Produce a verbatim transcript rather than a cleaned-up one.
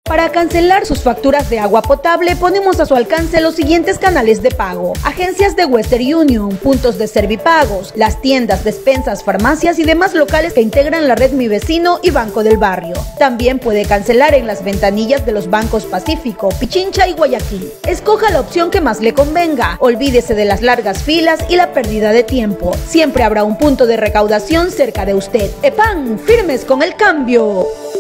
Para cancelar sus facturas de agua potable, ponemos a su alcance los siguientes canales de pago: agencias de Western Union, puntos de Servipagos, las tiendas, despensas, farmacias y demás locales que integran la red Mi Vecino y Banco del Barrio. También puede cancelar en las ventanillas de los bancos Pacífico, Pichincha y Guayaquil. Escoja la opción que más le convenga. Olvídese de las largas filas y la pérdida de tiempo. Siempre habrá un punto de recaudación cerca de usted. EPAN, firmes con el cambio.